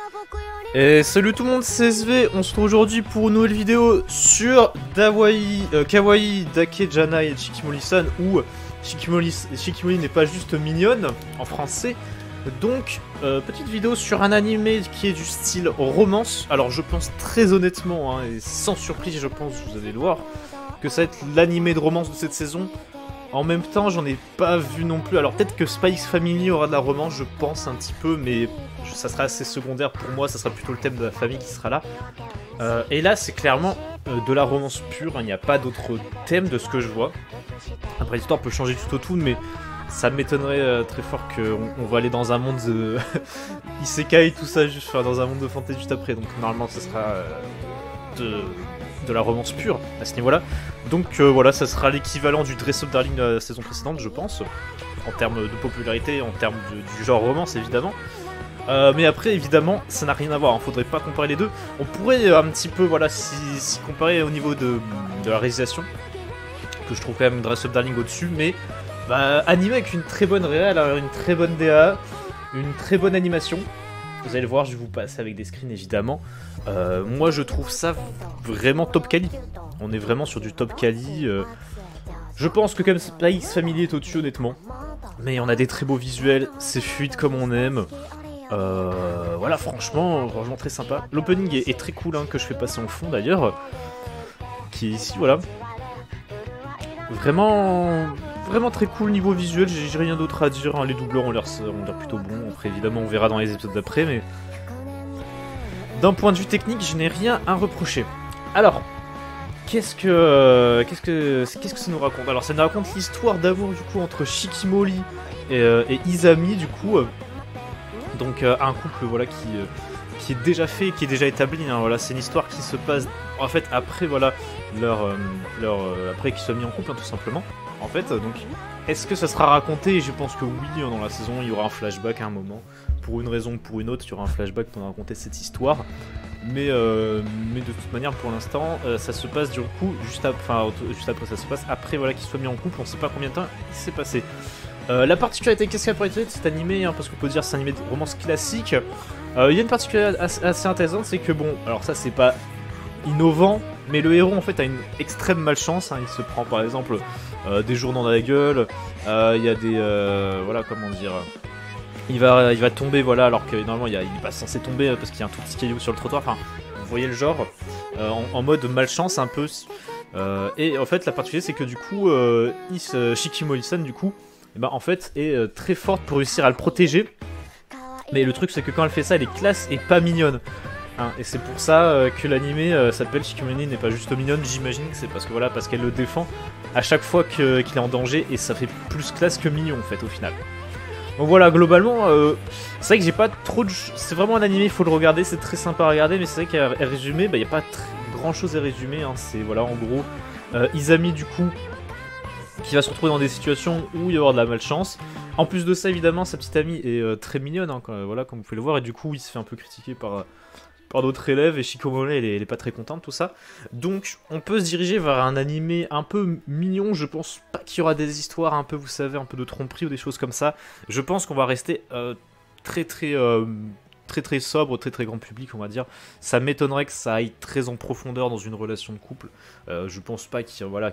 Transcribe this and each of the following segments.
Et salut tout le monde, c'est SV, on se retrouve aujourd'hui pour une nouvelle vidéo sur Kawaii Dakejana et Shikimori-san, où Shikimori n'est pas juste mignonne en français. Donc, petite vidéo sur un animé qui est du style romance. Alors je pense très honnêtement, et sans surprise je pense, vous allez le voir, que ça va être l'animé de romance de cette saison. En même temps, j'en ai pas vu non plus. Alors peut-être que Spy X Family aura de la romance, je pense un petit peu, mais ça sera assez secondaire pour moi, ça sera plutôt le thème de la famille qui sera là. Et là, c'est clairement de la romance pure, il n'y a pas d'autre thème de ce que je vois. Après, l'histoire peut changer tout autour, mais ça m'étonnerait très fort qu'on va aller dans un monde de Isekai, tout ça, juste dans un monde de fantasy juste après. Donc normalement, ça sera de la romance pure à ce niveau-là. Donc voilà, ça sera l'équivalent du Dress Up Darling de la saison précédente, je pense, en termes de popularité, en termes du genre romance, évidemment. Mais après, évidemment, ça n'a rien à voir, hein. Faudrait pas comparer les deux. On pourrait un petit peu, voilà, si comparer au niveau de la réalisation, que je trouve quand même Dress Up Darling au-dessus, mais animé avec une très bonne réal, une très bonne DA, une très bonne animation. Vous allez le voir, je vais vous passer avec des screens évidemment. Moi je trouve ça vraiment top quali. On est vraiment sur du top quali. Je pense que comme Spy X Family est au-dessus honnêtement. Mais on a des très beaux visuels, c'est fluide comme on aime. Voilà, franchement très sympa. L'opening est très cool, hein, que je fais passer en fond d'ailleurs. Qui est ici, voilà. Vraiment très cool niveau visuel, j'ai rien d'autre à dire, hein. Les doubleurs ont l'air plutôt bons, après évidemment on verra dans les épisodes d'après, mais d'un point de vue technique je n'ai rien à reprocher. Alors, qu'est-ce que ça nous raconte? Alors ça nous raconte l'histoire d'amour du coup entre Shikimori et Izami du coup, donc un couple voilà qui est déjà fait, qui est déjà établi, hein, voilà, c'est une histoire qui se passe en fait après voilà après qu'ils soient mis en couple, hein, tout simplement. En fait, donc, est-ce que ça sera raconté? Je pense que oui, dans la saison, il y aura un flashback à un moment. Pour une raison ou pour une autre, il y aura un flashback pour raconter cette histoire. Mais de toute manière, pour l'instant, ça se passe du coup, juste après, ça se passe après voilà, qu'ils soient mis en couple. On sait pas combien de temps il s'est passé. La particularité, qu'est-ce qu'il y a pour être de cet animé, hein, parce qu'on peut dire c'est un animé de romance classique. Il y a une particularité assez intéressante, c'est que bon, alors ça c'est pas innovant, mais le héros en fait a une extrême malchance, hein. Il se prend par exemple des jours dans la gueule, il y a des voilà, comment dire, il va tomber, voilà, alors que normalement il est pas censé tomber parce qu'il y a un tout petit caillou sur le trottoir, enfin vous voyez le genre, en mode malchance un peu, et en fait la particularité c'est que du coup Shikimori-san du coup en fait est très forte pour réussir à le protéger, mais le truc c'est que quand elle fait ça elle est classe et pas mignonne. Hein, et c'est pour ça que l'animé s'appelle Shikimori n'est pas juste mignonne, j'imagine que c'est parce que voilà, parce qu'elle le défend à chaque fois qu'il est en danger, et ça fait plus classe que mignon en fait au final. Donc voilà, globalement, c'est vrai que j'ai pas trop de... C'est vraiment un animé, il faut le regarder, c'est très sympa à regarder, mais c'est vrai qu'à résumer, il n'y a pas grand chose à résumer, hein. C'est voilà, en gros, Izami du coup, qui va se retrouver dans des situations où il va y avoir de la malchance. En plus de ça, évidemment, sa petite amie est très mignonne, hein, voilà, comme vous pouvez le voir, et du coup, il se fait un peu critiquer par d'autres élèves, et Shikimori elle est pas très contente, tout ça. Donc on peut se diriger vers un animé un peu mignon. Je pense pas qu'il y aura des histoires un peu, vous savez, un peu de tromperie ou des choses comme ça. Je pense qu'on va rester très sobre, très grand public, on va dire. Ça m'étonnerait que ça aille très en profondeur dans une relation de couple. Je pense pas qu'il y aura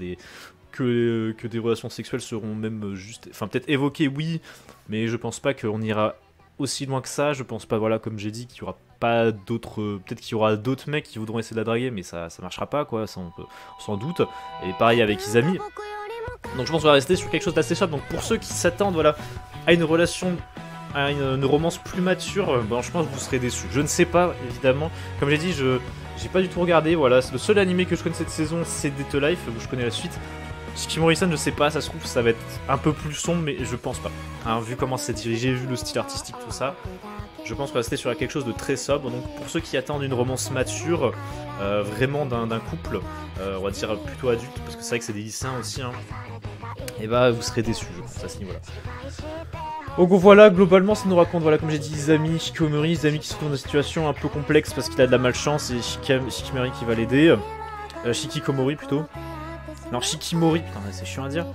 que des relations sexuelles seront même juste, enfin peut-être évoquées, oui, mais je pense pas qu'on ira aussi loin que ça. Je pense pas, voilà, comme j'ai dit, qu'il y aura pas d'autres, peut-être qu'il y aura d'autres mecs qui voudront essayer de la draguer, mais ça marchera pas, quoi, ça on s'en doute. Et pareil avec Izami. Donc je pense qu'on va rester sur quelque chose d'assez simple. Donc pour ceux qui s'attendent, voilà, à une relation, à une romance plus mature, je pense que vous serez déçus. Je ne sais pas, évidemment, comme j'ai dit, j'ai pas du tout regardé, voilà, le seul animé que je connais cette saison c'est Date Life, où je connais la suite. Shikimori-san, je sais pas, ça se trouve ça va être un peu plus sombre, mais je pense pas. Hein, vu comment c'est dirigé, vu le style artistique, tout ça, je pense qu'on va rester sur quelque chose de très sobre. Donc pour ceux qui attendent une romance mature, vraiment d'un couple, on va dire plutôt adulte, parce que c'est vrai que c'est des lycéens aussi, hein, et vous serez déçus, je pense, à ce niveau-là. Donc voilà, globalement ça nous raconte, voilà, comme j'ai dit, Izami, Shikimori qui se trouve dans une situation un peu complexe parce qu'il a de la malchance, et Shikimori qui va l'aider, Shikikomori plutôt. Non, Shikimori, putain, c'est chiant à dire.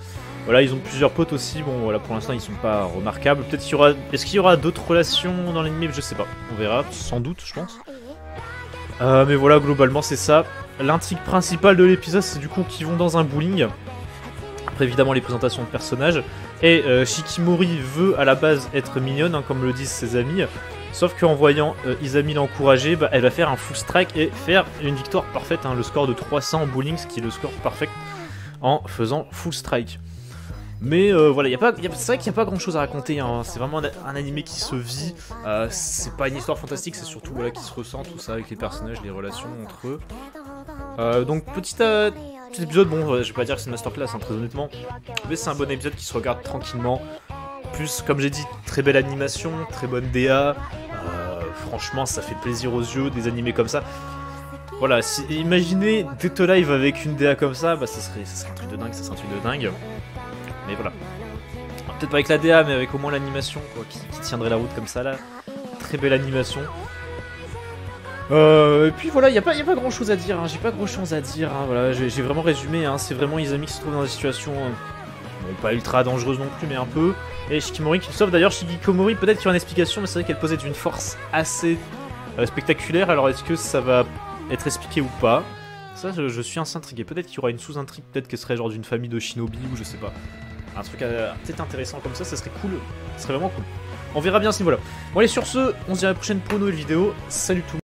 Voilà, ils ont plusieurs potes aussi, bon voilà, pour l'instant ils sont pas remarquables. Peut-être qu'il y aura... Est-ce qu'il y aura d'autres relations dans l'anime? Je sais pas, on verra, sans doute je pense. Mais voilà, globalement c'est ça. L'intrigue principale de l'épisode, c'est du coup qu'ils vont dans un bowling. Après évidemment les présentations de personnages. Et Shikimori veut à la base être mignonne, hein, comme le disent ses amis. Sauf qu'en voyant Izami l'encourager, bah, elle va faire un full strike et faire une victoire parfaite. Hein, le score de 300 en bowling, ce qui est le score parfait en faisant full strike. Mais voilà, c'est vrai qu'il n'y a pas grand chose à raconter, hein. C'est vraiment un animé qui se vit, c'est pas une histoire fantastique, c'est surtout voilà, qui se ressent tout ça avec les personnages, les relations entre eux. Donc petit épisode, bon je vais pas dire que c'est une masterclass hein, très honnêtement, mais c'est un bon épisode qui se regarde tranquillement. Plus comme j'ai dit, très belle animation, très bonne DA, franchement ça fait plaisir aux yeux, des animés comme ça. Voilà, imaginez Death Alive avec une DA comme ça, bah ça serait un truc de dingue, ça serait un truc de dingue. Mais voilà. Peut-être pas avec la DA, mais avec au moins l'animation, quoi, qui tiendrait la route comme ça, là. Très belle animation. Et puis voilà, il n'y a pas grand chose à dire, hein. J'ai pas grand chose à dire, hein. Voilà, j'ai vraiment résumé, hein. C'est vraiment Izami qui se trouve dans des situations, bon, pas ultra dangereuses non plus, mais un peu. Et Shikimori qui le sauve. D'ailleurs, Shikikomori, peut-être qu'il y aura une explication, mais c'est vrai qu'elle posait d'une force assez spectaculaire. Alors, est-ce que ça va être expliqué ou pas? Ça, je suis assez intrigué. Peut-être qu'il y aura une sous-intrigue, peut-être qu'elle serait genre d'une famille de shinobi, ou je sais pas. Un truc peut-être intéressant comme ça serait cool. Ça serait vraiment cool. On verra bien à ce niveau-là. Bon allez, sur ce, on se dit à la prochaine pour une nouvelle vidéo. Salut tout le monde.